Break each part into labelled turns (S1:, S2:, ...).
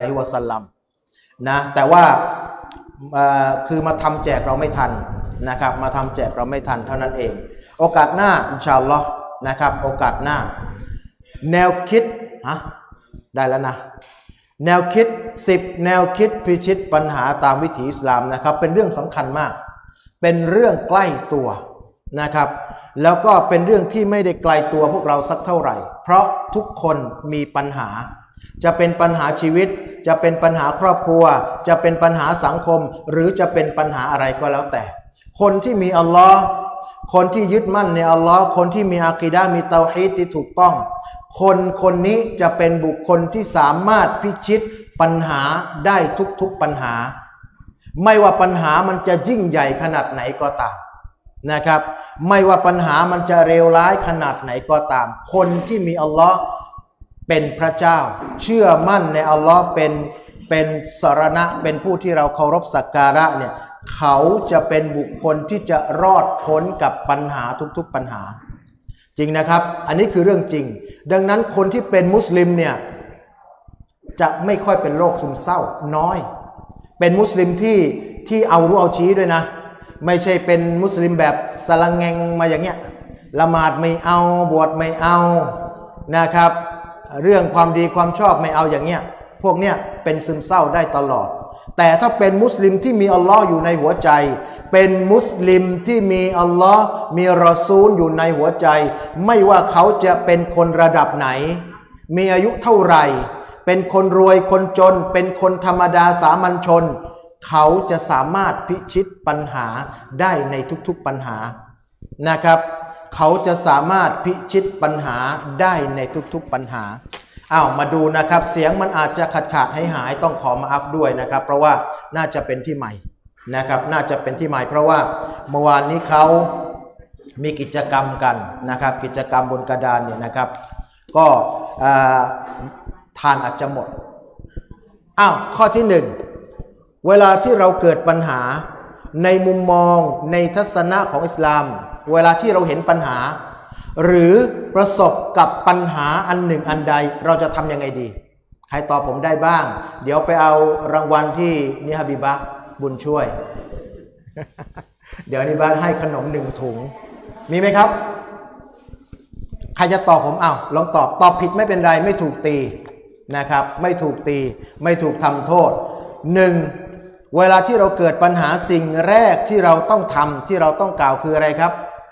S1: ฮิวะซัลลัมนะแต่ว่าคือมาทำแจกเราไม่ทันนะครับมาทำแจกเราไม่ทันเท่านั้นเองโอกาสหน้าอินชาอัลลอฮ์นะครับโอกาสหน้าแนวคิดได้แล้วนะแนวคิด10แนวคิดพิชิตปัญหาตามวิถีอิสลามนะครับเป็นเรื่องสำคัญมากเป็นเรื่องใกล้ตัวนะครับแล้วก็เป็นเรื่องที่ไม่ได้ไกลตัวพวกเราสักเท่าไหร่เพราะทุกคนมีปัญหาจะเป็นปัญหาชีวิตจะเป็นปัญหาครอบครัวจะเป็นปัญหาสังคมหรือจะเป็นปัญหาอะไรก็แล้วแต่คนที่มีอัลลอฮ์คนที่ยึดมั่นในอัลลอฮ์คนที่มีอากีดะห์มีเตาฮีดที่ถูกต้องคนนี้จะเป็นบุคคลที่สามารถพิชิตปัญหาได้ทุกปัญหาไม่ว่าปัญหามันจะยิ่งใหญ่ขนาดไหนก็ตามนะครับไม่ว่าปัญหามันจะเลวร้ายขนาดไหนก็ตามคนที่มีอัลลอฮ์เป็นพระเจ้าเชื่อมั่นในอัลลอฮ์เป็นสรณะเป็นผู้ที่เราเคารพสักการะเนี่ยเขาจะเป็นบุคคลที่จะรอดพ้นกับปัญหาทุกปัญหาจริงนะครับอันนี้คือเรื่องจริงดังนั้นคนที่เป็นมุสลิมเนี่ยจะไม่ค่อยเป็นโรคซึมเศร้าน้อยเป็นมุสลิมที่เอารู้เอาชี้ด้วยนะไม่ใช่เป็นมุสลิมแบบสลังแงงมาอย่างเงี้ยละหมาดไม่เอาบวชไม่เอานะครับเรื่องความดีความชอบไม่เอาอย่างเงี้ยพวกเนี้ยเป็นซึมเศร้าได้ตลอดแต่ถ้าเป็นมุสลิมที่มีอัลลอฮ์อยู่ในหัวใจเป็นมุสลิมที่มีอัลลอฮ์มีรอซูลอยู่ในหัวใจไม่ว่าเขาจะเป็นคนระดับไหนมีอายุเท่าไหร่เป็นคนรวยคนจนเป็นคนธรรมดาสามัญชนเขาจะสามารถพิชิตปัญหาได้ในทุกๆปัญหานะครับเขาจะสามารถพิชิตปัญหาได้ในทุกๆปัญหามาดูนะครับเสียงมันอาจจะขาดหายต้องขอมาอัฟด้วยนะครับเพราะว่าน่าจะเป็นที่ใหม่นะครับน่าจะเป็นที่ใหม่เพราะว่าเมื่อวานนี้เขามีกิจกรรมกันนะครับกิจกรรมบนกระดานเนี่ยนะครับก็ทานอาจจะหมดข้อที่1เวลาที่เราเกิดปัญหาในมุมมองในทัศนะของอิสลามเวลาที่เราเห็นปัญหาหรือประสบกับปัญหาอันหนึ่งอันใดเราจะทำยังไงดีใครตอบผมได้บ้างเดี๋ยวไปเอารางวัลที่นิฮะบิบะบุญช่วย เดี๋ยวนิบะให้ขนม1 ถุงมีไหมครับใครจะตอบผมลองตอบผิดไม่เป็นไรไม่ถูกตีนะครับไม่ถูกตีไม่ถูกทำโทษ1เวลาที่เราเกิดปัญหาสิ่งแรกที่เราต้องทำที่เราต้องกล่าวคืออะไรครับ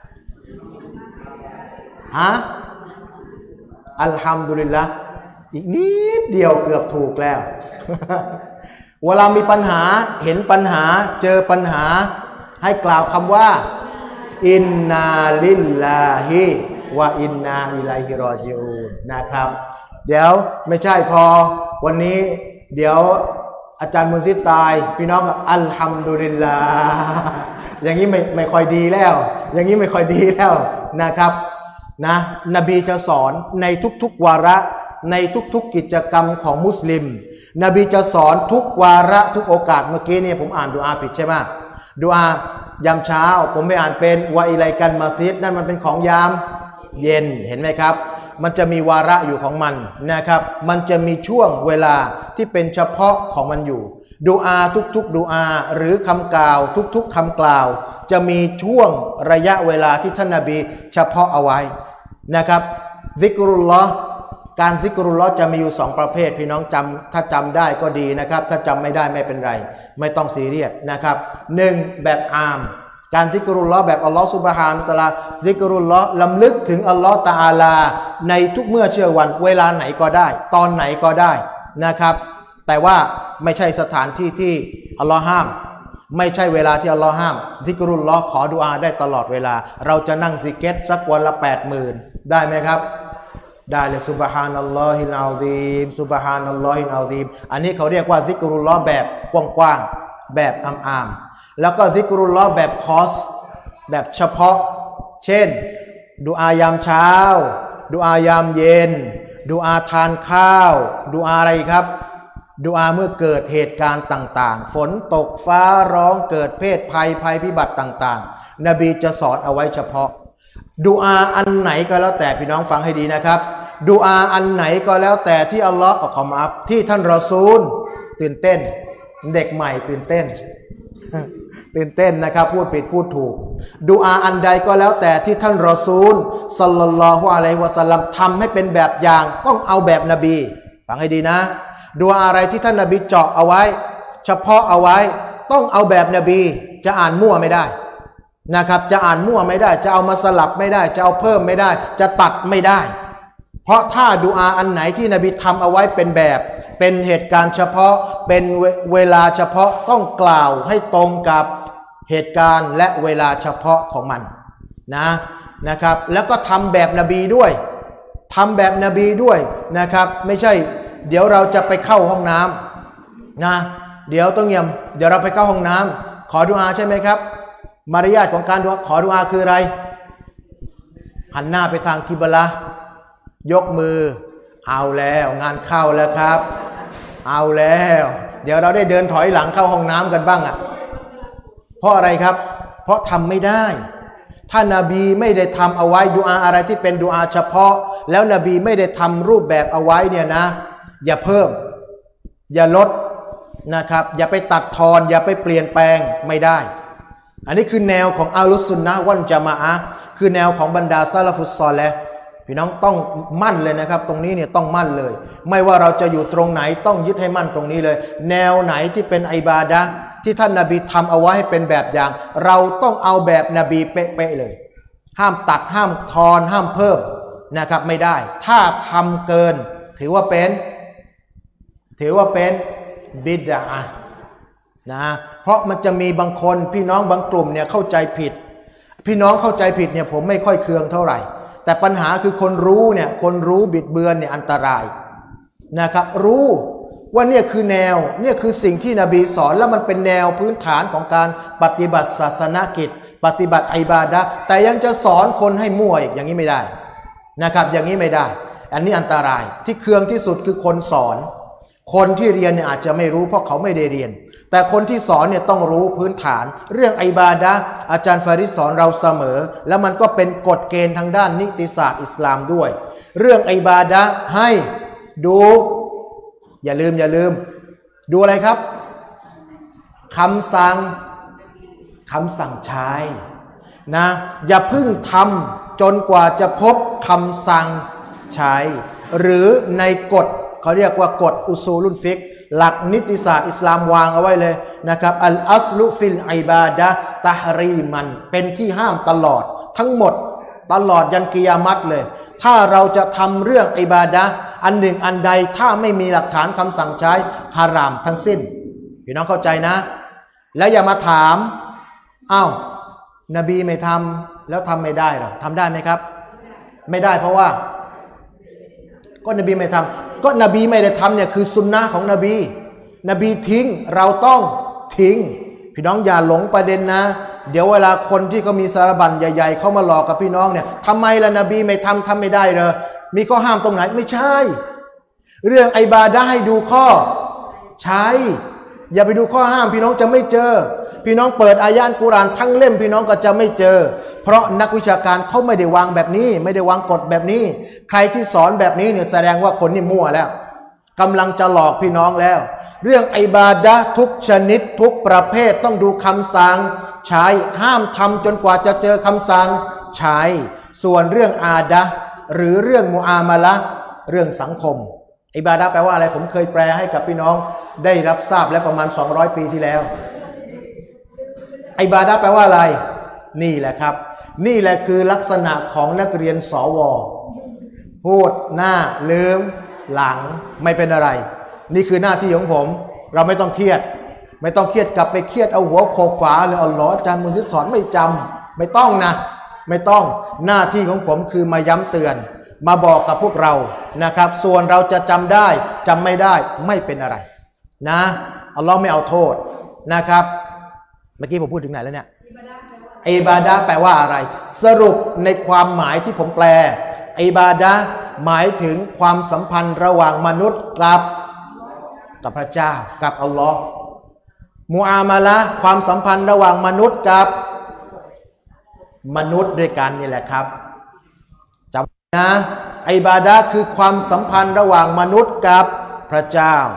S1: อัลฮัมดุลิลละอีกนิดเดียวเกือบถูกแล้ว เวลามีปัญหาเห็นปัญหาเจอปัญหาให้กล่าวคำว่าอินนาลิลลาฮิวะอินนาอิลัยฮิรอญิอูนนะครับเดี๋ยวไม่ใช่พอวันนี้เดี๋ยวอาจารย์มุนซิดตายพี่น้องอัลฮัมดุลิลลาห์อย่างนี้ไม่ค่อยดีแล้วอย่างนี้ไม่ค่อยดีแล้วนะครับนบีจะสอนในทุกๆวาระในทุกๆกิจกรรมของมุสลิมนบีจะสอนทุกวาระทุกโอกาสเมื่อกี้เนี่ยผมอ่านดุอาผิดใช่ไหมดุอายามเช้าผมไม่อ่านเป็นวะอิไลกันมาซิดนั่นมันเป็นของยามเย็นเห็นไหมครับมันจะมีวาระอยู่ของมันนะครับมันจะมีช่วงเวลาที่เป็นเฉพาะของมันอยู่ดุอาทุกๆดุอาหรือคำกล่าวทุกๆคำกล่าวจะมีช่วงระยะเวลาที่ท่านนบีเฉพาะเอาไว้นะครับซิกรุลลอฮ์การซิกรุลลอฮ์จะมีอยู่2ประเภทพี่น้องถ้าจำได้ก็ดีนะครับถ้าจำไม่ได้ไม่เป็นไรไม่ต้องซีเรียสนะครับ1แบบอามการซิกรุลลอฮ์แบบอัลลอฮ์ซุบฮานะฮูวะตะอาลาซิกรุลลอฮ์ลำลึกถึงอัลลอฮ์ตะอาลาในทุกเมื่อเช้าวันเวลาไหนก็ได้ตอนไหนก็ได้นะครับแต่ว่าไม่ใช่สถานที่ที่อัลลอฮ์ห้ามไม่ใช่เวลาที่อัลลอฮ์ห้ามซิกรุลลอฮ์ขอดุอาได้ตลอดเวลาเราจะนั่งซิกเก็ตสักวันละ 80,000 ได้ไหมครับได้เลยซุบฮานัลลอฮิลอาซีมซุบฮานัลลอฮิลอาซีมอันนี้เขาเรียกว่าซิกรุลลอฮ์แบบกว้างๆแบบอ้ามๆแล้วก็ซิกรุลลอฮ์แบบคอสแบบเฉพาะเช่นดุอายามเช้าดุอายามเย็นดุอาทานข้าวดุอาอะไรครับดุอาเมื่อเกิดเหตุการณ์ต่างๆฝนตกฟ้าร้องเกิดเพศภัยพิบัติต่างๆนบีจะสอนเอาไว้เฉพาะดุอาอันไหนก็แล้วแต่พี่น้องฟังให้ดีนะครับดุอาอันไหนก็แล้วแต่ที่อัลลอฮ์ขอมาอัฟที่ท่านรอซูลตื่นเต้นเด็กใหม่ตื่นเต้นตื่นเต้นนะครับพูดผิดพูดถูกดุอาอันใดก็แล้วแต่ที่ท่านรอซูลศ็อลลัลลอฮุอะลัยฮิวะซัลลัมทำให้เป็นแบบอย่างต้องเอาแบบนบีฟังให้ดีนะดุอาอะไรที่ท่านนบีเจาะเอาไว้เฉพาะเอาไว้ต้องเอาแบบนบีจะอ่านมั่วไม่ได้นะครับจะอ่านมั่วไม่ได้จะเอามาสลับไม่ได้จะเอาเพิ่มไม่ได้จะตัดไม่ได้เพราะถ้าดุอาอันไหนที่นบีทำเอาไว้เป็นแบบเป็นเหตุการณ์เฉพาะเป็นเวลาเฉพาะต้องกล่าวให้ตรงกับเหตุการณ์และเวลาเฉพาะของมันนะครับแล้วก็ทำแบบนบีด้วยทำแบบนบีด้วยนะครับไม่ใช่เดี๋ยวเราจะไปเข้าห้องน้ำนะเดี๋ยวต้องเงียบเดี๋ยวเราไปเข้าห้องน้ำขอดุอาใช่ไหมครับมารยาทของการขอดุอาคืออะไรหันหน้าไปทางกิบละห์ยกมือเอาแล้วงานเข้าแล้วครับเอาแล้วเดี๋ยวเราได้เดินถอยหลังเข้าห้องน้ำกันบ้างอ่ะเพราะอะไรครับเพราะทำไม่ได้ถ้านบีไม่ได้ทำเอาไว้ดุอาอะไรที่เป็นดุอาเฉพาะแล้วนบีไม่ได้ทำรูปแบบเอาไว้เนี่ยนะอย่าเพิ่มอย่าลดนะครับอย่าไปตัดทอนอย่าไปเปลี่ยนแปลงไม่ได้อันนี้คือแนวของอัลลุสซุนนะฮ์วัลญะมาอะฮ์คือแนวของบรรดาซะละฟุสซอลิห์พี่น้องต้องมั่นเลยนะครับตรงนี้เนี่ยต้องมั่นเลยไม่ว่าเราจะอยู่ตรงไหนต้องยึดให้มั่นตรงนี้เลยแนวไหนที่เป็นอิบาดะห์ที่ท่านนบีทำเอาไว้ให้เป็นแบบอย่างเราต้องเอาแบบนบีเป๊ะๆเลยห้ามตัดห้ามทอนห้ามเพิ่มนะครับไม่ได้ถ้าทำเกินถือว่าเป็นบิดอะห์นะเพราะมันจะมีบางคนพี่น้องบางกลุ่มเนี่ยเข้าใจผิดพี่น้องเข้าใจผิดเนี่ยผมไม่ค่อยเคืองเท่าไหร่แต่ปัญหาคือคนรู้เนี่ยคนรู้บิดเบือนเนี่ยอันตรายนะครับรู้ว่าเนี่ยคือแนวเนี่ยคือสิ่งที่นบีสอนแล้วมันเป็นแนวพื้นฐานของการปฏิบัติศาสนกิจปฏิบัติอิบาดะห์แต่ยังจะสอนคนให้มั่วอีกอย่างนี้ไม่ได้นะครับอย่างนี้ไม่ได้อันนี้อันตรายที่เคืองที่สุดคือคนสอนคนที่เรียนเนี่ยอาจจะไม่รู้เพราะเขาไม่ได้เรียนแต่คนที่สอนเนี่ยต้องรู้พื้นฐานเรื่องอิบาดะห์อาจารย์ฟาริดสอนเราเสมอแล้วมันก็เป็นกฎเกณฑ์ทางด้านนิติศาสตร์อิสลามด้วยเรื่องอิบาดะห์ให้ดูอย่าลืมดูอะไรครับคำสั่งใช้นะอย่าเพิ่งทำจนกว่าจะพบคำสั่งใช้หรือในกฎเขาเรียกว่ากฎอุซูลุลฟิกห์หลักนิติศาสตร์อิสลามวางเอาไว้เลยนะครับอัลอัสลุฟิลอิบาดะห์ตะฮรีมันเป็นที่ห้ามตลอดทั้งหมดตลอดยันกิยามัตเลยถ้าเราจะทำเรื่องอิบาดะห์อันหนึ่งอันใดถ้าไม่มีหลักฐานคำสั่งใช้ฮารามทั้งสิ้นพี่น้องเข้าใจนะแล้วอย่ามาถามอ้าวนบีไม่ทำแล้วทำไม่ได้หรอทำได้ไหมครับไม่ได้เพราะว่าก็นบีไม่ทำก็นบีไม่ได้ทำเนี่ยคือสุนนะของนบีทิ้งเราต้องทิ้งพี่น้องอย่าหลงประเด็นนะเดี๋ยวเวลาคนที่เขามีสารบัญใหญ่ๆเขามาหลอกกับพี่น้องเนี่ยทำไมล่ะนบีไม่ทำไม่ได้เหรอมีข้อห้ามตรงไหนไม่ใช่เรื่องอิบาดะห์ให้ดูข้อใช้อย่าไปดูข้อห้ามพี่น้องจะไม่เจอพี่น้องเปิดอายะห์กุรอานทั้งเล่มพี่น้องก็จะไม่เจอเพราะนักวิชาการเขาไม่ได้วางแบบนี้ไม่ได้วางกฎแบบนี้ใครที่สอนแบบนี้เนี่ยแสดงว่าคนนี่มั่วแล้วกำลังจะหลอกพี่น้องแล้วเรื่องอิบาดะห์ทุกชนิดทุกประเภทต้องดูคำสั่งใช้ห้ามทำจนกว่าจะเจอคำสั่งใช้ส่วนเรื่องอาดะห์หรือเรื่องมุอามาละห์เรื่องสังคมอิบาดะห์แปลว่าอะไรผมเคยแปลให้กับพี่น้องได้รับทราบแล้วประมาณ200ปีที่แล้วอิบาดะห์แปลว่าอะไรนี่แหละครับนี่แหละคือลักษณะของนักเรียนสวพูดหน้าลืมหลังไม่เป็นอะไรนี่คือหน้าที่ของผมเราไม่ต้องเครียดกลับไปเครียดเอาหัวโขกฝาเลยอัลลอฮ์อาจารย์มุนซิสอนไม่จำไม่ต้องนะไม่ต้องหน้าที่ของผมคือมาย้ำเตือนมาบอกกับพวกเรานะครับส่วนเราจะจำได้จำไม่ได้ไม่เป็นอะไรนะอัลลอฮ์ไม่เอาโทษนะครับเมื่อกี้ผมพูดถึงไหนแล้วเนี่ยอิบาดะห์แปลว่าอะไรสรุปในความหมายที่ผมแปลอิบาดะห์หมายถึงความสัมพันธ์ระหว่างมนุษย์กับพระเจ้ากับอัลลอฮ์มุอามาละห์ความสัมพันธ์ระหว่างมนุษย์กับมนุษย์ด้วยกันนี่แหละครับจำนะอิบาดะห์คือความสัมพันธ์ระหว่างมนุษย์กับพระเจ้า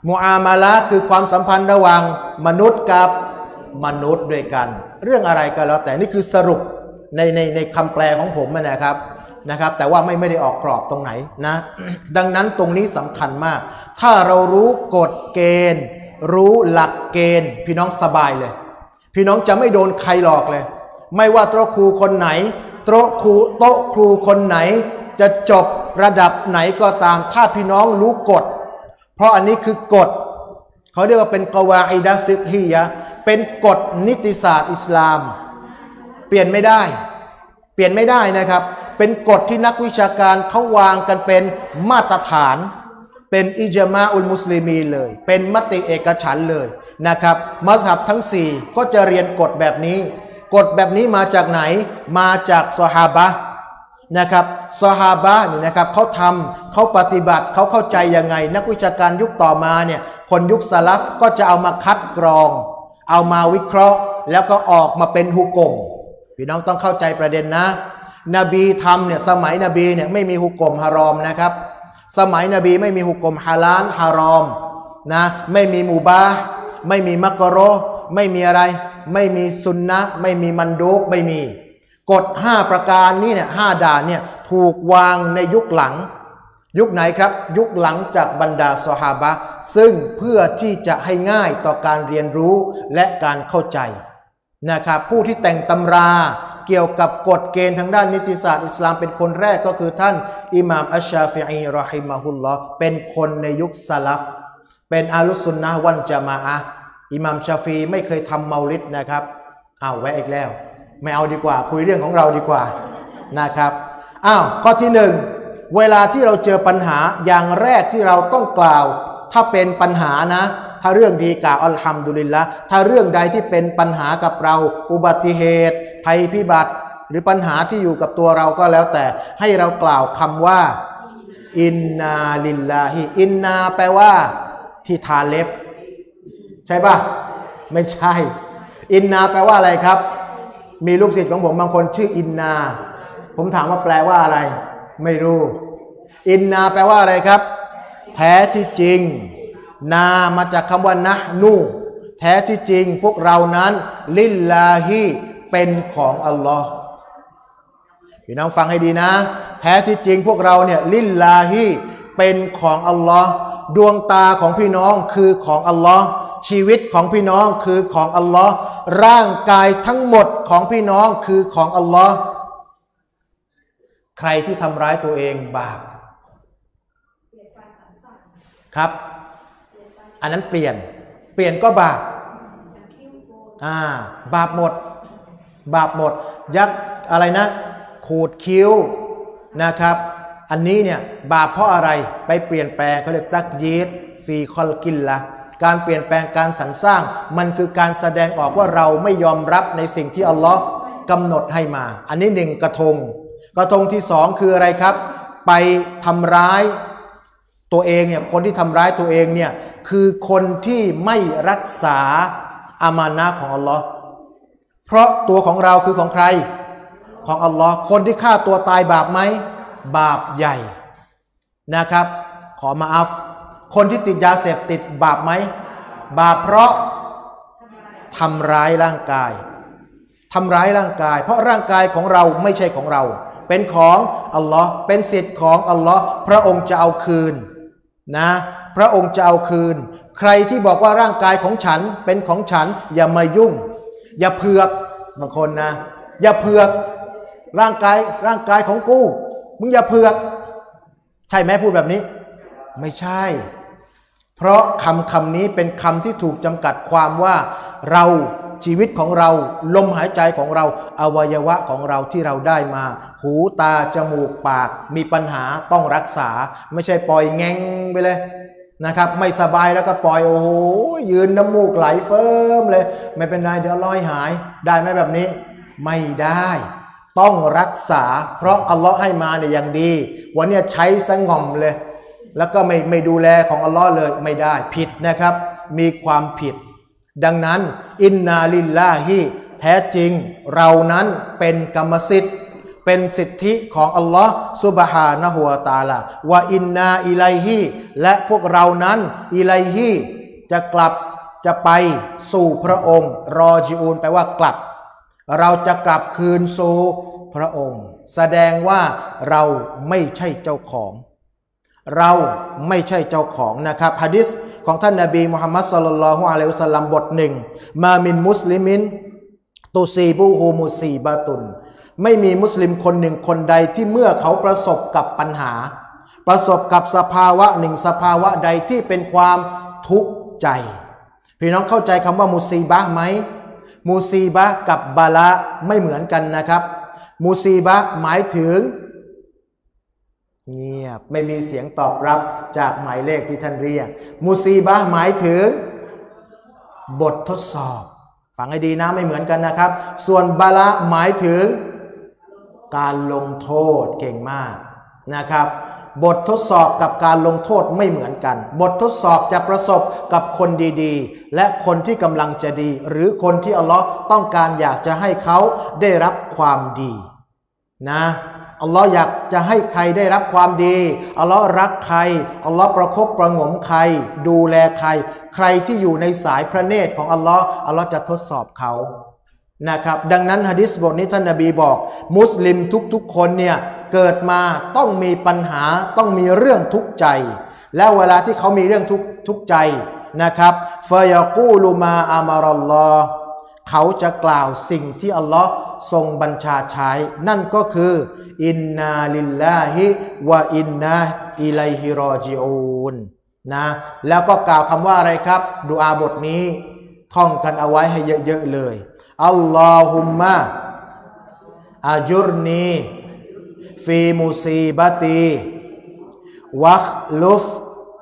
S1: มุอามาละห์คือความสัมพันธ์ระหว่างมนุษย์กับมนุษย์ด้วยกันเรื่องอะไรก็แล้วแต่นี่คือสรุปในคำแปลของผมนะครับแต่ว่าไม่ได้ออกกรอบตรงไหนนะ ดังนั้นตรงนี้สำคัญมากถ้าเรารู้กฎเกณฑ์รู้หลักเกณฑ์พี่น้องสบายเลยพี่น้องจะไม่โดนใครหลอกเลยไม่ว่าโต๊ะครูคนไหนโต๊ะครูคนไหนจะจบระดับไหนก็ตามถ้าพี่น้องรู้กฎเพราะอันนี้คือกฎเขาเรียกว่าเป็นกวาอิดะฟิกฮียะห์เป็นกฎนิติศาสตร์อิสลามเปลี่ยนไม่ได้นะครับเป็นกฎที่นักวิชาการเขาวางกันเป็นมาตรฐานเป็นอิจมาอุลมุสลิมีนเลยเป็นมติเอกฉันท์เลยนะครับมัซฮับทั้ง4ก็จะเรียนกฎแบบนี้กฎแบบนี้มาจากไหนมาจากซอฮาบะห์นะครับซอฮาบะห์นี่นะครับเขาทำเขาปฏิบัติเขาเข้าใจยังไงนักวิชาการยุคต่อมาเนี่ยคนยุคสลัฟก็จะเอามาคัดกรองเอามาวิเคราะห์แล้วก็ออกมาเป็นฮุกมพี่น้องต้องเข้าใจประเด็นนะนบีทำเนี่ยสมัยนบีเนี่ยไม่มีฮุกมฮารอมนะครับสมัยนบีไม่มีฮุกมฮาลาลฮารอมนะไม่มีมูบาห์ไม่มีมักรุฮ์ไม่มีอะไรไม่มีซุนนะห์ไม่มีมันดูบไม่มีกฎ5ประการนี้เนี่ย5ด่านเนี่ยถูกวางในยุคหลังยุคไหนครับยุคหลังจากบรรดาซอฮาบะห์ซึ่งเพื่อที่จะให้ง่ายต่อการเรียนรู้และการเข้าใจนะครับผู้ที่แต่งตำราเกี่ยวกับกฎเกณฑ์ทางด้านนิติศาสตร์อิสลามเป็นคนแรกก็คือท่านอิหม่ามอัชชาฟิอีรอฮิมะฮุลลอฮ์เป็นคนในยุคซะลัฟเป็นอาลุสซุนนะฮ์วัลญะมาอะฮ์อิหม่ามชาฟีไม่เคยทำเมาลิดนะครับแวะอีกแล้วไม่เอาดีกว่าคุยเรื่องของเราดีกว่านะครับข้อที่1เวลาที่เราเจอปัญหาอย่างแรกที่เราต้องกล่าวถ้าเป็นปัญหานะถ้าเรื่องดีกล่าวอัลฮัมดุลิลละห์ถ้าเรื่องใดที่เป็นปัญหากับเราอุบัติเหตุภัยพิบัติหรือปัญหาที่อยู่กับตัวเราก็แล้วแต่ให้เรากล่าวคำว่าอินนาลิลลาฮิอินนาแปลว่าที่ทาเล็บใช่ป่ะไม่ใช่อินนาแปลว่าอะไรครับมีลูกศิษย์ของผมบางคนชื่ออินนาผมถามว่าแปลว่าอะไรไม่รู้อินนาแปลว่าอะไรครับแท้ที่จริงนามาจากคำว่านะนูแท้ที่จริงพวกเรานั้นลิลลาฮิเป็นของอัลลอฮ์พี่น้องฟังให้ดีนะแท้ที่จริงพวกเราเนี่ยลิลลาฮิเป็นของอัลลอฮ์ดวงตาของพี่น้องคือของอัลลอฮ์ชีวิตของพี่น้องคือของอัลลอฮ์ร่างกายทั้งหมดของพี่น้องคือของอัลลอฮ์ใครที่ทำร้ายตัวเองบาปครับอันนั้นเปลี่ยนก็บาปบาปหมดยักอะไรนะขูดคิ้วนะครับอันนี้เนี่ยบาปเพราะอะไรไปเปลี่ยนแปลงเขาเรียกตักยีดฟีคอลกินละการเปลี่ยนแปลงการสรรสร้างมันคือการแสดงออกว่าเราไม่ยอมรับในสิ่งที่อัลลอฮ์กำหนดให้มาอันนี้1กระทงที่2คืออะไรครับไปทำร้ายตัวเองเนี่ยคนที่ทำร้ายตัวเองเนี่ยคือคนที่ไม่รักษาอามานะห์ของอัลลอฮ์เพราะตัวของเราคือของใครของอัลลอฮ์คนที่ฆ่าตัวตายบาปไหมบาปใหญ่นะครับขอมาอัฟคนที่ติดยาเสพติดบาปไหมบาปเพราะทำร้ายร่างกายเพราะร่างกายของเราไม่ใช่ของเราเป็นของอัลลอฮ์เป็นสิทธิ์ของอัลลอฮ์พระองค์จะเอาคืนนะพระองค์จะเอาคืนใครที่บอกว่าร่างกายของฉันเป็นของฉันอย่ามายุ่งอย่าเผือกบางคนนะอย่าเผือกร่างกายของกูมึงอย่าเผือกใช่ไหมพูดแบบนี้ไม่ใช่เพราะคำนี้เป็นคำที่ถูกจำกัดความว่าเราชีวิตของเราลมหายใจของเราอวัยวะของเราที่เราได้มาหูตาจมูกปากมีปัญหาต้องรักษาไม่ใช่ปล่อยแง่งไปเลยนะครับไม่สบายแล้วก็ปล่อยโอ้โหยืนน้ำมูกไหลเฟิ่มเลยไม่เป็นไรเดี๋ยวรอให้หายได้ไหมแบบนี้ไม่ได้ต้องรักษาเพราะอัลลอฮ์ให้มาเนี่ยอย่างดีวันนี้ใช้สงอมเลยแล้วก็ไม่ดูแลของอัลลอฮ์เลยไม่ได้ผิดนะครับมีความผิดดังนั้นอินนาลิลลาฮิแท้จริงเรานั้นเป็นกรรมสิทธิ์เป็นสิทธิของอัลลอฮ์ซุบฮานะฮูวะตะอาลาวะอินนาอิลัยฮิและพวกเรานั้นอิลัยฮิจะกลับจะไปสู่พระองค์รอจิอูนแปลว่ากลับเราจะกลับคืนสู่พระองค์แสดงว่าเราไม่ใช่เจ้าของเราไม่ใช่เจ้าของนะครับหะดีษของท่านนบีมุฮัมมัดศ็อลลัลลอฮุอะลัยฮิวะซัลลัมบทหนึ่งมามินมุสลิมินตุซีบูฮูมุซีบะตุนไม่มีมุสลิมคนหนึ่งคนใดที่เมื่อเขาประสบกับปัญหาประสบกับสภาวะหนึ่งสภาวะใดที่เป็นความทุกข์ใจพี่น้องเข้าใจคำว่ามุซีบะห์ไหมมุซีบะห์กับบาละไม่เหมือนกันนะครับมุซีบะห์หมายถึงเงียบไม่มีเสียงตอบรับจากหมายเลขที่ท่านเรียกมุซีบะห์หมายถึงบททดสอบฟังให้ดีนะไม่เหมือนกันนะครับส่วนบาละหมายถึงการลงโทษเก่งมากนะครับบททดสอบกับการลงโทษไม่เหมือนกันบททดสอบจะประสบกับคนดีๆและคนที่กำลังจะดีหรือคนที่อัลลอฮ์ต้องการอยากจะให้เขาได้รับความดีนะอัลลอฮ์อยากจะให้ใครได้รับความดีอัลลอฮ์รักใครอัลลอฮ์ประคบประหงมใครดูแลใครใครที่อยู่ในสายพระเนตรของอัลลอฮ์อัลลอฮ์จะทดสอบเขานะครับดังนั้นหะดีษบทนี้ท่านนบีบอกมุสลิมทุกๆคนเนี่ยเกิดมาต้องมีปัญหาต้องมีเรื่องทุกข์ใจแล้วเวลาที่เขามีเรื่องทุกข์ใจนะครับฟะยะกูลุมาอามารัลลอฮ์เขาจะกล่าวสิ่งที่อัลลอฮ์ทรงบัญชาใช้นั่นก็คืออินนาลิลลาฮิวะอินนาอิลัยฮิรอญิอูนนะแล้วก็กล่าวคำว่าอะไรครับดุอาบทนี้ท่องกันเอาไว้ให้เยอะๆเลยอัลลอฮุมมะอาจุรนีฟีมุซีบะตีวัคลุฟ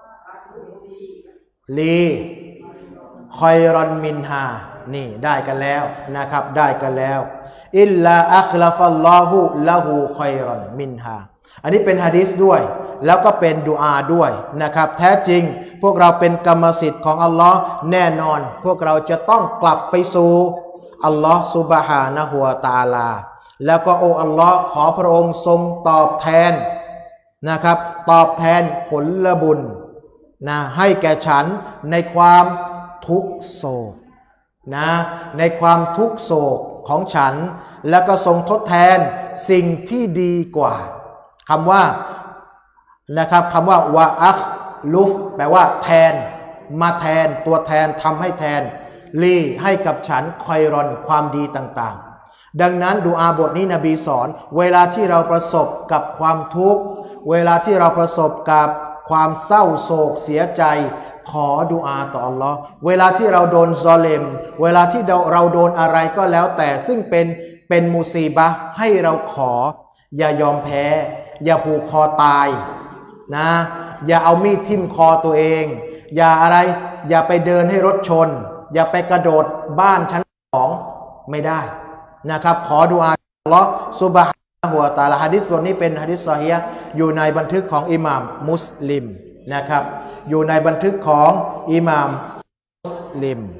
S1: ลีคอยรอนมินฮานี่ได้กันแล้วนะครับได้กันแล้วอิลลาอัคลาฟัลลอฮุละหูคอยรอนมินฮาอันนี้เป็นหะดีษด้วยแล้วก็เป็นดุอาด้วยนะครับแท้จริงพวกเราเป็นกรรมสิทธิ์ของอัลลอฮ์แน่นอนพวกเราจะต้องกลับไปสู่อัลลอฮ์ซุบฮานะฮูวะตะอาลาแล้วก็โอ้อัลลอฮ์ขอพระองค์ทรงตอบแทนนะครับตอบแทนผลบุญนะให้แก่ฉันในความทุกโศกนะในความทุกโศกของฉันแล้วก็ทรงทดแทนสิ่งที่ดีกว่าคำว่านะครับคำว่าวะอัคลุฟแปลว่าแทนมาแทนตัวแทนทำให้แทนลีให้กับฉันคอยรอนความดีต่างๆดังนั้นดุอาบทนี้นบีสอนเวลาที่เราประสบกับความทุกข์เวลาที่เราประสบกับความเศร้าโศกเสียใจขอดุอาต่ออัลลอฮ์เวลาที่เราโดนซอเลมเวลาที่เราโดนอะไรก็แล้วแต่ซึ่งเป็นมุซีบะห์ให้เราขออย่ายอมแพ้อย่าผูกคอตายนะอย่าเอามีดทิ่มคอตัวเองอย่าอะไรอย่าไปเดินให้รถชนอย่าไปกระโดดบ้านชั้น2ไม่ได้นะครับขอดุอาอัลลอฮ์ซุบฮานะฮูวะตะอาลาหะดีษบทนี้เป็นหะดีษซอฮีฮ์อยู่ในบันทึกของอิหม่ามมุสลิมนะครับอยู่ในบันทึกของอิหม่ามมุสลิม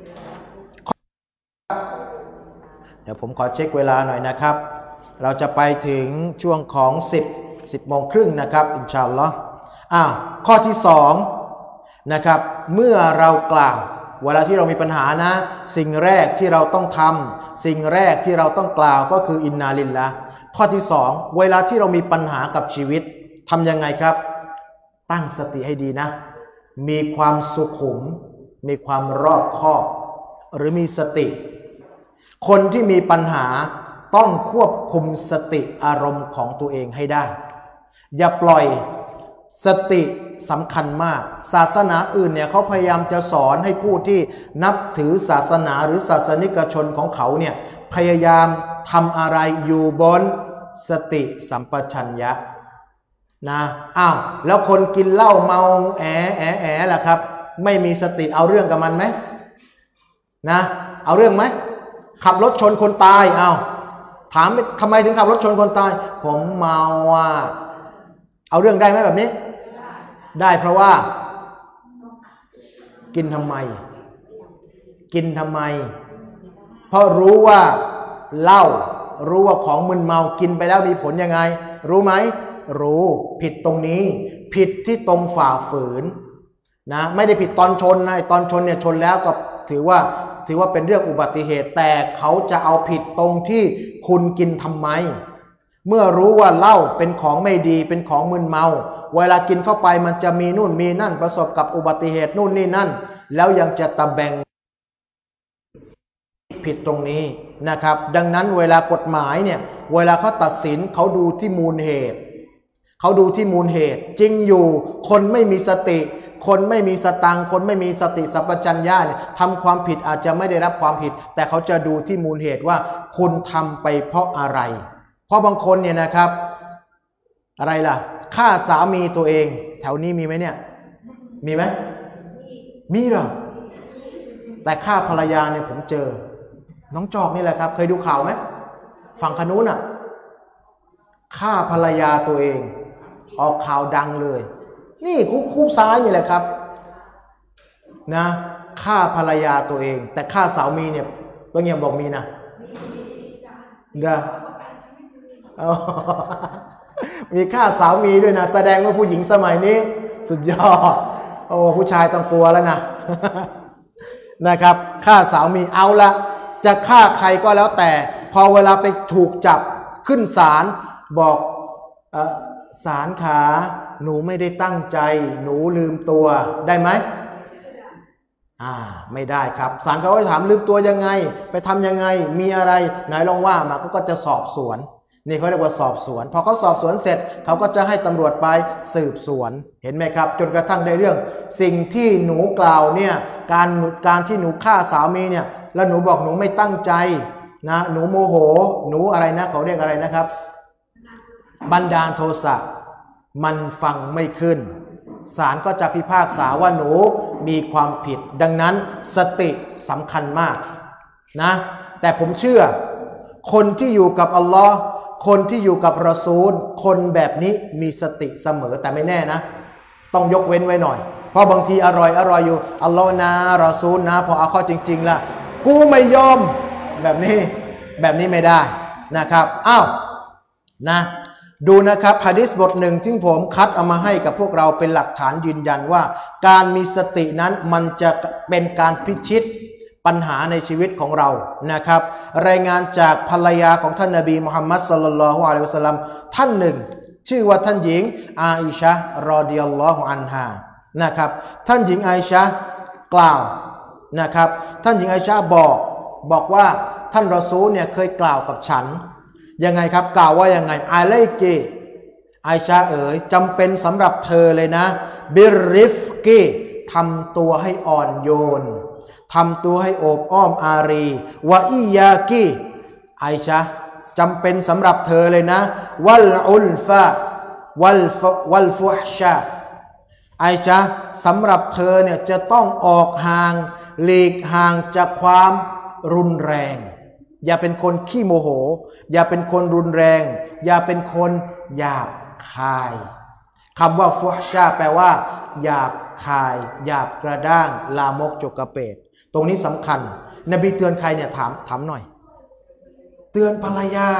S1: เดี๋ยวผมขอเช็คเวลาหน่อยนะครับเราจะไปถึงช่วงของ10 โมงครึ่งนะครับอินชาอัลลอฮ์ข้อที่2นะครับเมื่อเรากล่าวเวลาที่เรามีปัญหานะสิ่งแรกที่เราต้องทำสิ่งแรกที่เราต้องกล่าวก็คืออินนาลิลละข้อที่2เวลาที่เรามีปัญหากับชีวิตทำยังไงครับตั้งสติให้ดีนะมีความสุขุมมีความรอบคอบหรือมีสติคนที่มีปัญหาต้องควบคุมสติอารมณ์ของตัวเองให้ได้อย่าปล่อยสติสำคัญมากศาสนาอื่นเนี่ยเขาพยายามจะสอนให้ผู้ที่นับถือศาสนาหรือศาสนิกชนของเขาเนี่ยพยายามทำอะไรอยู่บนสติสัมปชัญญะนะแล้วคนกินเหล้าเมาแล่ะครับไม่มีสติเอาเรื่องกับมันไหมนะเอาเรื่องไหมขับรถชนคนตายถามทำไมถึงขับรถชนคนตายผมเมาเอาเรื่องได้ไหมแบบนี้ได้เพราะว่ากินทำไมเพราะรู้ว่าเหล้ารู้ว่าของมึนเมากินไปแล้วมีผลยังไงรู้ไหมรู้ผิดตรงนี้ผิดที่ตรงฝ่าฝืนนะไม่ได้ผิดตอนชนนะตอนชนเนี่ยชนแล้วก็ถือว่าเป็นเรื่องอุบัติเหตุแต่เขาจะเอาผิดตรงที่คุณกินทำไมเมื่อรู้ว่าเหล้าเป็นของไม่ดีเป็นของมึนเมาเวลากินเข้าไปมันจะมีนู่นมีนั่นประสบกับอุบัติเหตุนู่นนี่นั่นแล้วยังจะตะแบงผิดตรงนี้นะครับดังนั้นเวลากฎหมายเนี่ยเวลาเขาตัดสินเขาดูที่มูลเหตุจริงอยู่คนไม่มีสติคนไม่มีสตังคนไม่มีสติสัพพัญญะเนี่ยทำความผิดอาจจะไม่ได้รับความผิดแต่เขาจะดูที่มูลเหตุว่าคุณทำไปเพราะอะไรเพราะบางคนเนี่ยนะครับอะไรล่ะฆ่าสามีตัวเองแถวนี้มีไหมเนี่ยมีไหมมีเหรอแต่ฆ่าภรรยาเนี่ยผมเจอน้องจอกนี่แหละครับเคยดูข่าวไหมฝั่งขนุนอ่ะฆ่าภรรยาตัวเองออกข่าวดังเลยนี่คุกซ้ายนี่แหละครับนะฆ่าภรรยาตัวเองแต่ฆ่าสามีเนี่ยตัวเงียบบอกมีนะเด้อมีฆ่าสามีด้วยนะแสดงว่าผู้หญิงสมัยนี้สุดยอดโอ้ผู้ชายต้องกลัวแล้วนะนะครับฆ่าสามีเอาละจะฆ่าใครก็แล้วแต่พอเวลาไปถูกจับขึ้นศาลบอกศาลขาหนูไม่ได้ตั้งใจหนูลืมตัวได้ไหมไม่ได้ครับศาลเขาจะถามลืมตัวยังไงไปทำยังไงมีอะไรไหนลองว่ามาก็จะสอบสวนนี่เขาเรียกว่าสอบสวนพอเขาสอบสวนเสร็จเขาก็จะให้ตำรวจไปสืบสวนเห็นไหมครับจนกระทั่งได้เรื่องสิ่งที่หนูกล่าวเนี่ยการที่หนูฆ่าสามีเนี่ยแล้วหนูบอกหนูไม่ตั้งใจนะหนูโมโหหนูอะไรนะเขาเรียกอะไรนะครับบันดาลโทสะมันฟังไม่ขึ้นศาลก็จะพิพากษาว่าหนูมีความผิดดังนั้นสติสำคัญมากนะแต่ผมเชื่อคนที่อยู่กับอัลลอฮ์คนที่อยู่กับรอซูลคนแบบนี้มีสติเสมอแต่ไม่แน่นะต้องยกเว้นไว้หน่อยเพราะบางทีอร่อยอยู่อัลลอฮ์นะรอซูลนะพอเอาเข้าจริงๆล่ะกูไม่ยอมแบบนี้ไม่ได้นะครับอ้าวนะดูนะครับหะดีษบทหนึ่งที่ผมคัดเอามาให้กับพวกเราเป็นหลักฐานยืนยันว่าการมีสตินั้นมันจะเป็นการพิชิตปัญหาในชีวิตของเรานะครับรายงานจากภรรยาของท่านนบีมุฮัมมัดศ็อลลัลลอฮุอะลัยฮิวะซัลลัมท่านหนึ่งชื่อว่าท่านหญิงอาอิชะห์รอฎิยัลลอฮุอันฮานะครับท่านหญิงอาอิชะห์กล่าวนะครับท่านหญิงอาอิชะห์บอกว่าท่านรอซูลเนี่ยเคยกล่าวกับฉันยังไงครับกล่าวว่ายังไงอะลัยกิอาอิชะห์เอ๋ยจำเป็นสำหรับเธอเลยนะบิรริฟกีทำตัวให้อ่อนโยนทำตัวให้โอบอ้อมอารีวะอียากีอาอิชะห์จำเป็นสำหรับเธอเลยนะวัลอุลฟะวัลฟุฮชาอาอิชะห์สำหรับเธอเนี่ยจะต้องออกห่างหลีกห่างจากความรุนแรงอย่าเป็นคนขี้โมโหอย่าเป็นคนรุนแรงอย่าเป็นคนหยาบคายคำว่าฟุฮชาแปลว่าหยาบคายหยาบกระด้างลามกจกกระเปดตรงนี้สำคัญนบีเตือนใครเนี่ยถามหน่อยเตือนภรรยา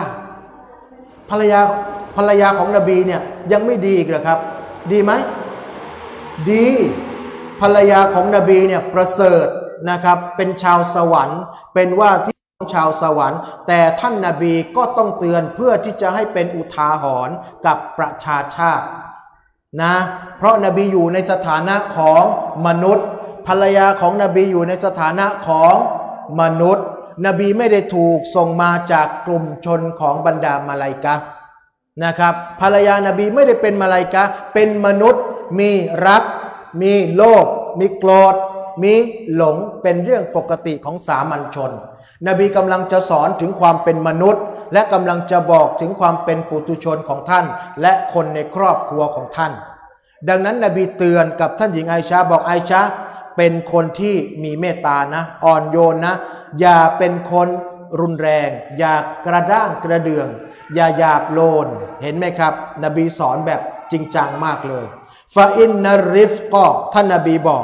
S1: ของนบีเนี่ยยังไม่ดีอีกเหรอครับดีไหมดีภรรยาของนบีเนี่ยประเสริฐนะครับเป็นชาวสวรรค์เป็นว่าที่ชาวสวรรค์แต่ท่านนบีก็ต้องเตือนเพื่อที่จะให้เป็นอุทาหรณ์กับประชาชาตินะเพราะนบีอยู่ในสถานะของมนุษย์ภรรยาของนบีอยู่ในสถานะของมนุษย์นบีไม่ได้ถูกส่งมาจากกลุ่มชนของบรรดามาลาอิกะฮ์นะครับภรรยานบีไม่ได้เป็นมาลาอิกะฮ์เป็นมนุษย์มีรักมีโลภมีโกรธมีหลงเป็นเรื่องปกติของสามัญชนนบีกำลังจะสอนถึงความเป็นมนุษย์และกำลังจะบอกถึงความเป็นปุถุชนของท่านและคนในครอบครัวของท่านดังนั้นนบีเตือนกับท่านหญิงอาอิชะห์บอกอาอิชะห์เป็นคนที่มีเมตตานะอ่อนโยนนะอย่าเป็นคนรุนแรงอย่ากระด้างกระเดื่องอย่าหยาบโลนเห็นไหมครับนบีสอนแบบจริงจังมากเลยฟาอินนาริฟก็ท่านนบีบอก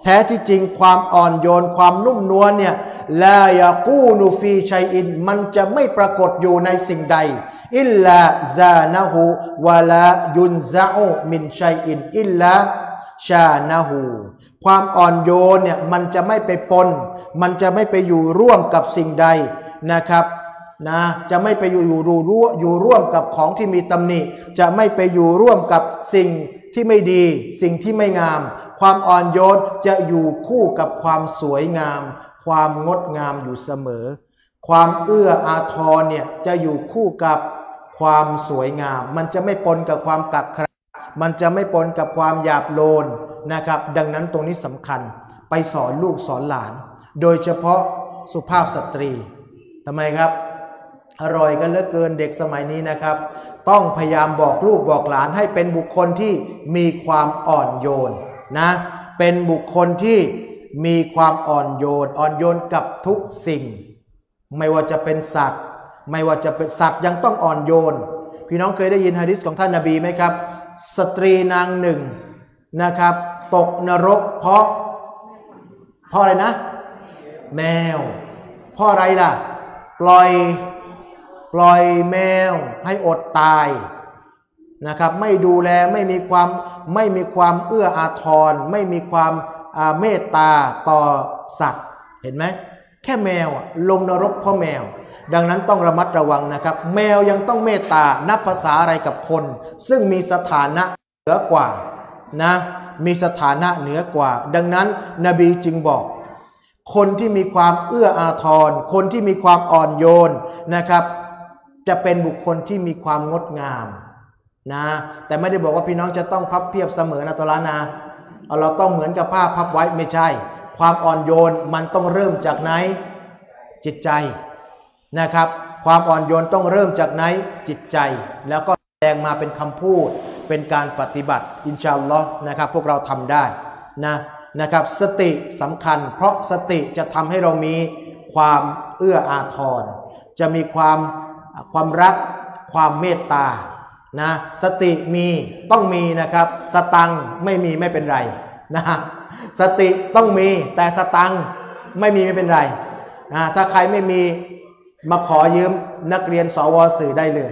S1: แท้ที่จริงความอ่อนโยนความนุ่มนวลเนี่ยลายากูนูฟีชัยอินมันจะไม่ปรากฏอยู่ในสิ่งใดอิลลาซานะฮูวะลายุนซะอูมินชัยอินอิลลาชานะฮูความอ่อนโยนเนี่ยมันจะไม่ไปปนมันจะไม่ไปอยู่ร่วมกับสิ่งใดนะครับนะจะไม่ไปอยู่ร่วมกับของที่มีตำหนิจะไม่ไปอยู่ร่วมกับสิ่งที่ไม่ดีสิ่งที่ไม่งามความอ่อนโยนจะอยู่คู่กับความสวยงามความงดงามอยู่เสมอความเอื้ออาทรเนี่ยจะอยู่คู่กับความสวยงามมันจะไม่ปนกับความกักขระมันจะไม่ปนกับความหยาบโลนนะครับดังนั้นตรงนี้สำคัญไปสอนลูกสอนหลานโดยเฉพาะสุภาพสตรีทำไมครับอร่อยกันเหลือเกินเด็กสมัยนี้นะครับต้องพยายามบอกลูกบอกหลานให้เป็นบุคคลที่มีความอ่อนโยนนะเป็นบุคคลที่มีความอ่อนโยนกับทุกสิ่งไม่ว่าจะเป็นสัตว์ไม่ว่าจะเป็นสัตว์ยังต้องอ่อนโยนพี่น้องเคยได้ยินหะดีษของท่านนบีไหมครับสตรีนางหนึ่งนะครับตกนรกเพราะอะไรนะแมวเพราะอะไรล่ะปล่อยแมวให้อดตายนะครับไม่ดูแลไม่มีความเอื้ออาทรไม่มีความเมตตาต่อสัตว์เห็นไหมแค่แมวลงนรกเพราะแมวดังนั้นต้องระมัดระวังนะครับแมวยังต้องเมตตานับภาษาอะไรกับคนซึ่งมีสถานะเหนือกว่านะมีสถานะเหนือกว่าดังนั้นนบีจึงบอกคนที่มีความเอื้ออาทรคนที่มีความอ่อนโยนนะครับจะเป็นบุคคลที่มีความงดงามนะแต่ไม่ได้บอกว่าพี่น้องจะต้องพับเพียบเสมอนะตอลานะเราต้องเหมือนกับผ้าพับไว้ไม่ใช่ความอ่อนโยนมันต้องเริ่มจากไหนจิตใจนะครับความอ่อนโยนต้องเริ่มจากไหนจิตใจแล้วก็แสดงมาเป็นคำพูดเป็นการปฏิบัติอินชาอัลลอฮ์นะครับพวกเราทำได้นะครับสติสำคัญเพราะสติจะทำให้เรามีความเอื้ออาทรจะมีความรักความเมตตานะสติต้องมีนะครับสตังไม่มีไม่เป็นไรนะสติต้องมีแต่สตังไม่มีไม่เป็นไรถ้าใครไม่มีมาขอยืมนักเรียนสวสื่อได้เลย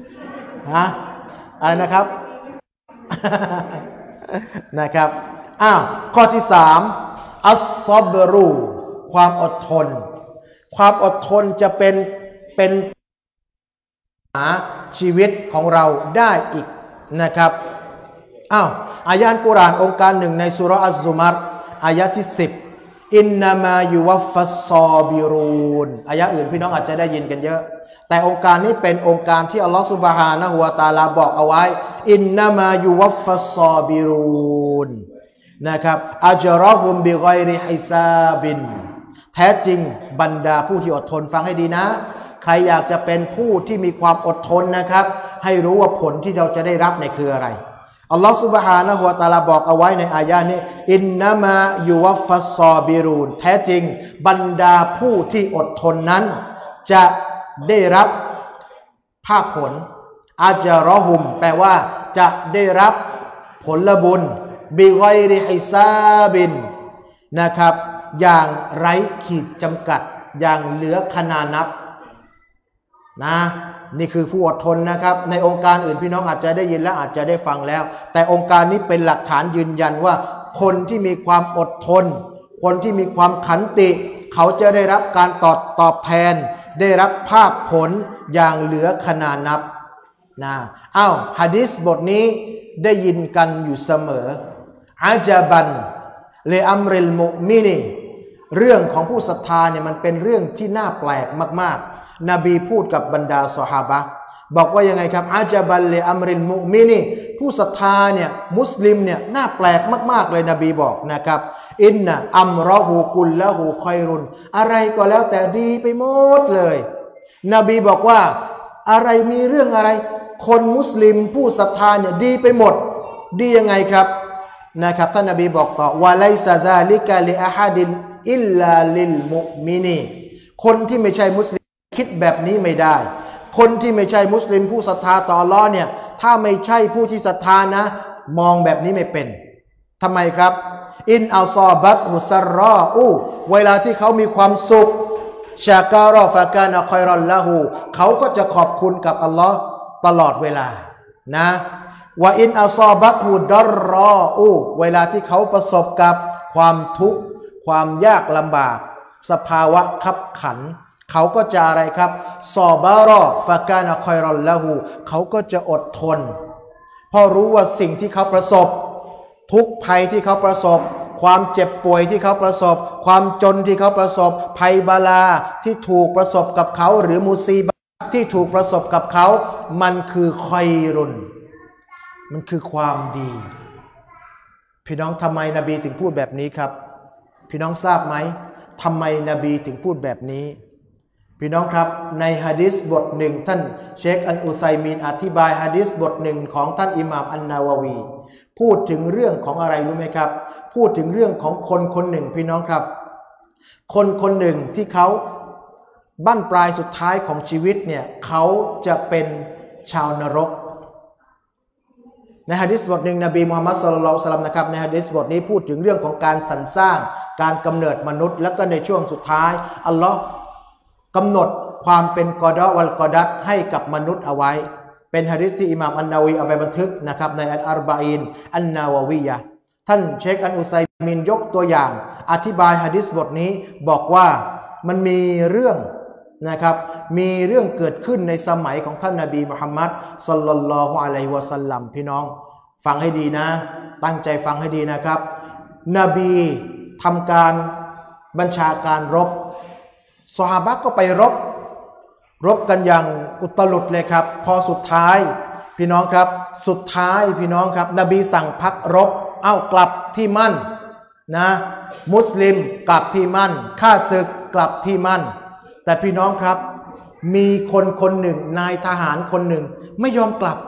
S1: อะไรนะครับ นะครับข้อที่3อัสซอบรูความอดทนความอดทนจะเป็นชีวิตของเราได้อีกนะครับอายะห์กุรอานองค์การหนึ่งในซูเราะห์อัซซุมัรอายะห์ที่10อินนามายุวัฟฟัสซอบิรูนอายะห์อื่นพี่น้องอาจจะได้ยินกันเยอะแต่องค์การนี้เป็นองค์การที่อัลลอฮฺซุบฮานะฮูวะตะอาลาบอกเอาไว้อินนามายุวัฟฟัสซอบิรูนนะครับอัจรอฮุมบิฆอยริฮิซาบินแท้จริงบรรดาผู้ที่อดทนฟังให้ดีนะใครอยากจะเป็นผู้ที่มีความอดทนนะครับให้รู้ว่าผลที่เราจะได้รับในคืออะไรอัลลอฮฺซุบฮานะฮูวะตะอาลาบอกเอาไว้ในอายะห์นี้อินนามายุวัฟฟัสซอบิรูนแท้จริงบรรดาผู้ที่อดทนนั้นจะได้รับภาคผลอัจรอฮุมแปลว่าจะได้รับผลบุญบิฆอยริฮิซาบินนะครับอย่างไร้ขีดจำกัดอย่างเหลือขนานับนะนี่คือผู้อดทนนะครับในองค์การอื่นพี่น้องอาจจะได้ยินและอาจจะได้ฟังแล้วแต่องค์การนี้เป็นหลักฐานยืนยันว่าคนที่มีความอดทนคนที่มีความขันติเขาจะได้รับการตอบแทนได้รับภาคผลอย่างเหลือขนานับนะหะดีษบทนี้ได้ยินกันอยู่เสมออาจาบันเลอัมริลมุมินีเรื่องของผู้ศรัทธาเนี่ยมันเป็นเรื่องที่น่าแปลกมากๆนบีพูดกับบรรดาซอฮาบะห์บอกว่ายังไงครับอาจาบันเลอัมริลมุมินีผู้ศรัทธาเนี่ยมุสลิมเนี่ยน่าแปลกมากๆเลยนบีบอกนะครับอินนะอัมรอฮูกุลละฮูคอยรุนอะไรก็แล้วแต่ดีไปหมดเลยนบีบอกว่าอะไรมีเรื่องอะไรคนมุสลิมผู้ศรัทธาเนี่ยดีไปหมดดียังไงครับนะครับท่านนบีบอกต่อวะไลซะซาลิกะลิอะฮัดินอิลลาลิลมุมินีคนที่ไม่ใช่มุสลิมคิดแบบนี้ไม่ได้คนที่ไม่ใช่มุสลิมผู้ศรัทธาต่ออัลเลาะห์เนี่ยถ้าไม่ใช่ผู้ที่ศรัทธานะมองแบบนี้ไม่เป็นทำไมครับอินอัลซอบัตฮุซัรรออูเวลาที่เขามีความสุขชาการอฟะกานะคอยรอนละหูเขาก็จะขอบคุณกับอัลลอฮ์ตลอดเวลานะวะอินอัลซอบัตฮุดัรรออูเวลาที่เขาประสบกับความทุกข์ความยากลำบากสภาวะขับขันเขาก็จะอะไรครับซอบารอฟะกานะคอยรอนละหูเขาก็จะอดทนเพราะรู้ว่าสิ่งที่เขาประสบทุกภัยที่เขาประสบความเจ็บป่วยที่เขาประสบความจนที่เขาประสบภัยบาลาที่ถูกประสบกับเขาหรือมุซีบะห์ที่ถูกประสบกับเขามันคือคอยรุนมันคือความดีพี่น้องทำไมนบีถึงพูดแบบนี้ครับพี่น้องทราบไหมทำไมนบีถึงพูดแบบนี้พี่น้องครับในหะดีษบทหนึ่งท่านเชคอัลอุซัยมีนอธิบายหะดีษบทหนึ่งของท่านอิหม่ามอันนาวะวีพูดถึงเรื่องของอะไรรู้ไหมครับพูดถึงเรื่องของคนคนหนึ่งพี่น้องครับคนคนหนึ่งที่เขาบั้นปลายสุดท้ายของชีวิตเนี่ยเขาจะเป็นชาวนรกในหะดีษบทหนึ่งนบีมุฮัมมัดศ็อลลัลลอฮุอะลัยฮิวะซัลลัมนะครับในหะดีษบทนี้พูดถึงเรื่องของการสรรสร้างการกำเนิดมนุษย์แล้วก็ในช่วงสุดท้ายอัลลอฮ์กำหนดความเป็นกอดอวัลกอดัตให้กับมนุษย์เอาไว้เป็นหะดีษที่อิหม่ามอันนาวีเอาไปบันทึกนะครับในอัลอาร์บะอีนอันนาวะวียะห์ท่านเชคอัลอุซัยมีนยกตัวอย่างอธิบายหะดีษบทนี้บอกว่ามันมีเรื่องนะครับมีเรื่องเกิดขึ้นในสมัยของท่านนบีมุฮัมมัดศ็อลลัลลอฮุอะลัยฮิวะซัลลัมพี่น้องฟังให้ดีนะตั้งใจฟังให้ดีนะครับนบีทำการบัญชาการรบซอฮาบะห์ก็ไปรบกันอย่างอุตลุดเลยครับพอสุดท้ายพี่น้องครับสุดท้ายพี่น้องครับนบีสั่งพักรบกลับที่มั่นนะมุสลิมกลับที่มั่นข้าศึกกลับที่มั่นแต่พี่น้องครับมีคนหนึ่งนายทหารคนหนึ่งไม่ยอมกลับ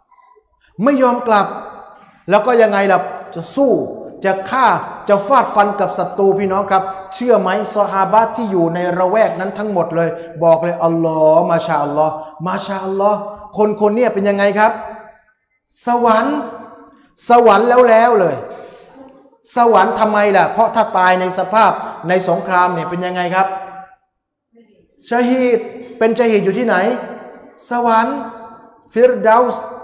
S1: แล้วก็ยังไงล่ะจะสู้จะฆ่าจะฟาดฟันกับศัตรูพี่น้องครับเชื่อไหมซอฮาบะห์ที่อยู่ในระแวกนั้นทั้งหมดเลยบอกเลยอัลลอฮ์มาชาอัลลอฮ์มาชาอัลลอฮ์คนเนี่ยเป็นยังไงครับสวรรค์แล้วเลยสวรรค์ทำไมล่ะเพราะถ้าตายในสภาพในสงครามเนี่ยเป็นยังไงครับชะฮีดเป็นชะฮีดอยู่ที่ไหนสวรรค์ฟิรดาส์